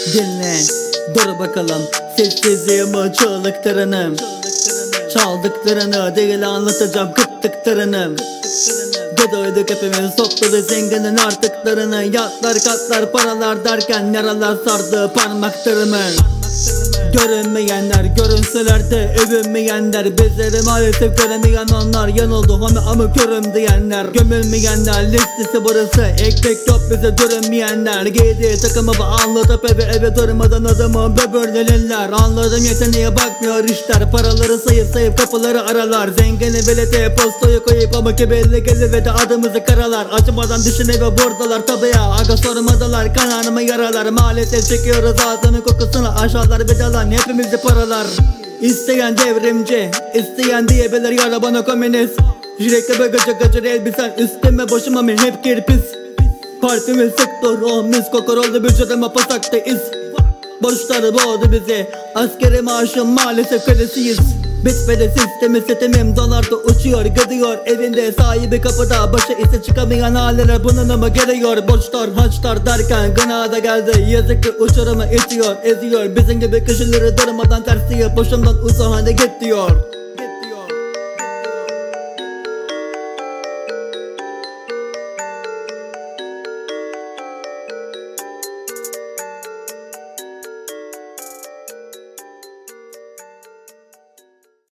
Dinle, dur bakalım sessizliğimi çığlıklarını, çaldıklarını değil anlatacağım kıttıklarını. Gedoyduk hepimiz topladı zenginin artıklarını. Yatlar katlar paralar derken yaralar sardı parmaklarımı. Görünmeyenler görünseler de övünmeyenler, bizleri maalesef göremeyen onlar. Yanıldı ama körüm diyenler, gömülmeyenler listesi burası. Ekmek yok bize görünmeyenler. Giydiği takımı anlatıp eve durmadan adamı böbürlenirler. Anladım yeteneğe bakmıyor işler, paraları sayıp kapıları aralar. Zengini bilete postayı koyup ama kibirli gelir ve de adımızı karalar. Acımadan düşüne ve buradalar tabi ya, aga sormadılar kanarımı yaralar. Maalesef çekiyoruz ağzının kokusunu, aşağılar bedalar hepimizi paralar. İsteyen devrimci, isteyen diyebilir yara bana komünist. Jirekle ve gacır elbisen üstüme boşuma men hep kirpis. Partimi sıktır o mis kokor oldu vücuduma pasakta iz. Borçları boğdu bizi, askeri maaşım maalesef kölesiyiz. Bitmedi sistemim dolarda uçuyor gidiyor. Evinde sahibi kapıda, başa ise çıkamayan aileler bunun mı geliyor. Borçlar harçlar derken gına da geldi. Yazık ki uçurumu itiyor eziyor. Bizim gibi kişileri durmadan tersiye, boşumdan uzak hale git diyor.